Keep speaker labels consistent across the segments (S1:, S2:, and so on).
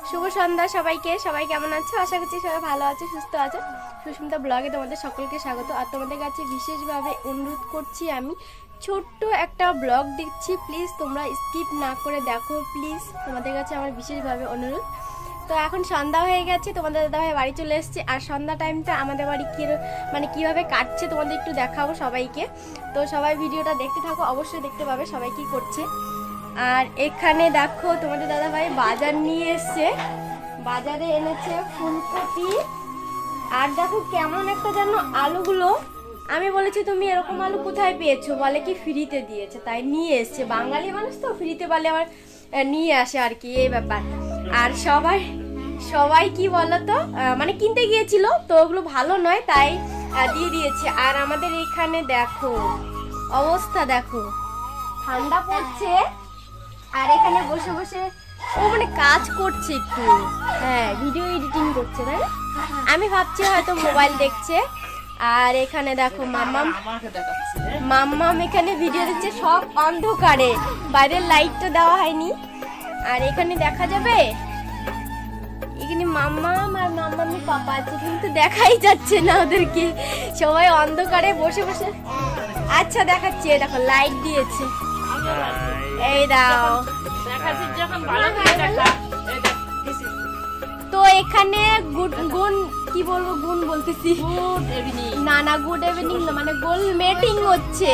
S1: শুভ সন্ধ্যা সবাইকে। সবাই কেমন আছো? আশা করছি সবাই ভালো আছে, সুস্থ আছে। সুস্মিতা ব্লগে তোমাদের সকলকে স্বাগত। আর তোমাদের কাছে বিশেষভাবে অনুরোধ করছি, আমি ছোট্ট একটা ব্লগ দিচ্ছি, প্লিজ তোমরা স্কিপ না করে দেখো প্লিজ, তোমাদের কাছে আমার বিশেষভাবে অনুরোধ। তো এখন সন্ধ্যা হয়ে গেছে, তোমাদের দাদাভাই বাড়ি চলে এসেছে। আর সন্ধ্যা টাইমটা আমাদের বাড়ি কিভাবে কাটছে তোমাদের একটু দেখাবো সবাইকে। তো সবাই ভিডিওটা দেখতে থাকো, অবশ্যই দেখতে পাবে সবাই কি করছে। আর এখানে দেখো তোমাদের দাদাভাই বাজার নিয়ে এসছে, বাজারে এনেছে ফুলকপি। আর দেখো কেমন একটা যেন আলুগুলো, আমি বলেছি তুমি এরকম আলু কোথায় পেয়েছো, বলে কি ফ্রিতে দিয়েছে, তাই নিয়ে এসছে। বাঙালি মানুষ তো ফ্রিতে বলে আবার নিয়ে আসে আর কি, এই ব্যাপার। আর সবাই কি বলতো, মানে কিনতে গিয়েছিল তো ওগুলো ভালো নয়, তাই দিয়ে দিয়েছে। আর আমাদের এখানে দেখো অবস্থা, দেখো ঠান্ডা পড়ছে। আর এখানে বসে বসে ও মানে কাজ করছে একটু, হ্যাঁ ভিডিও এডিটিং করছে, তাই না? আমি ভাবছি হয়তো মোবাইল দেখছে। আর এখানে দেখো মাম্মাম এখানে ভিডিও দিচ্ছে, সব অন্ধকারে, বাইরের লাইটটা দেওয়া হয়নি। আর এখানে দেখা যাবে এখানে মাম্মাম আর মাম্মামের পাপা আছে, কিন্তু দেখাই যাচ্ছে না ওদেরকে, সবাই অন্ধকারে বসে বসে। আচ্ছা দেখাচ্ছে, দেখো লাইট দিয়েছে, এই দাও। তো এখানে গুণ কি বলবো, গুণ বলতেছি না গুড ইভিনিং না, মানে গোল মেটিং হচ্ছে,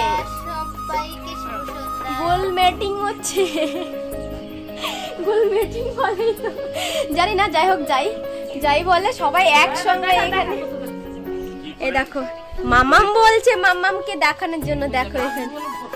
S1: গোল মেটিং হচ্ছে, গোল মেটিং বলে তো জানি না, যাই হোক যাই বলে সবাই একসঙ্গে এখানে। এই দেখো মাম্মাম বলছে, মাম্মামকে দেখানোর জন্য, দেখো এখানে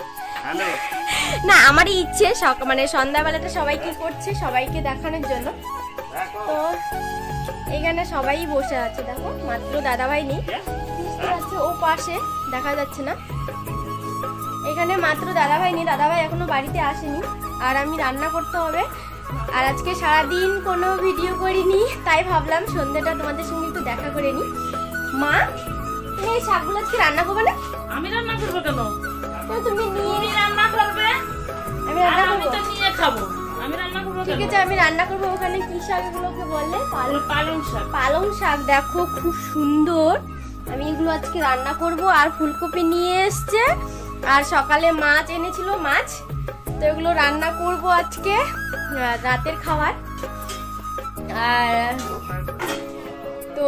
S1: না আমারই ইচ্ছে মানে সন্ধ্যাবেলাটা সবাই কি করছে সবাইকে দেখানোর জন্য। তো এখানে সবাই বসে আছে, দেখো মাত্র দাদাভাই নেই, আছে ও পাশে, দেখা যাচ্ছে না। এখানে মাত্র দাদাভাই নেই, দাদাভাই এখনো বাড়িতে আসেনি। আর আমি রান্না করতে হবে। আর আজকে সারাদিন কোনো ভিডিও করিনি, তাই ভাবলাম সন্ধ্যাটা তোমাদের সঙ্গে একটু দেখা করে নি। মা তুমি এই শাকগুলো আজকে রান্না করবে না?
S2: আমি রান্না করবো কেন?
S1: তুমি নিয়ে
S2: রান্না করবে,
S1: আমি রান্না করবো,
S2: তো নিয়ে খাবো। আমি রান্না করবো,
S1: ঠিক আছে আমি রান্না করবো। ওখানে কি শাক এগুলোকে বললে?
S2: পালং শাক।
S1: পালং শাক, দেখো খুব সুন্দর। আমি এগুলো আজকে রান্না করব। আর ফুলকপি নিয়ে এসছে, আর সকালে মাছ এনেছিল, মাছ, তো এগুলো রান্না করব আজকে রাতের খাবার। আর তো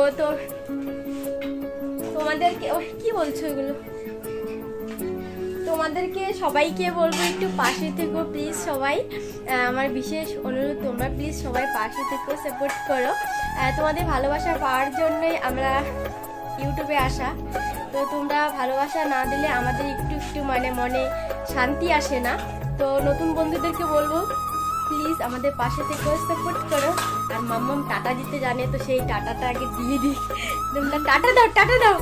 S1: তোমাদেরকে কি বলছো এগুলো, তোমাদেরকে সবাইকে বলবো একটু পাশে থেকো প্লিজ সবাই, আমার বিশেষ অনুরোধ, তোমরা প্লিজ সবাই পাশে থেকো, সাপোর্ট করো। তোমাদের ভালোবাসা পাওয়ার জন্যই আমরা ইউটিউবে আসা। তো তোমরা ভালোবাসা না দিলে আমাদের একটু মানে মনে শান্তি আসে না। তো নতুন বন্ধুদেরকে বলবো প্লিজ আমাদের পাশে থেকো, সাপোর্ট করো। আর মাম্মাম টাটা দিতে জানে, তো সেই টাটাটা আগে দিয়ে দিই। তোমরা টাটা দাও, টাটা দাও,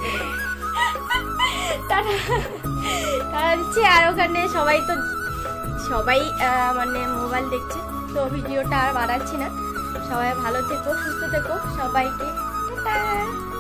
S1: টাটা দিচ্ছি। আর ওখানে সবাই মানে মোবাইল দেখছে, তো ভিডিওটা আর বাড়াচ্ছি না। সবাই ভালো থেকো, সুস্থ থেকো, সবাইকে টাটা।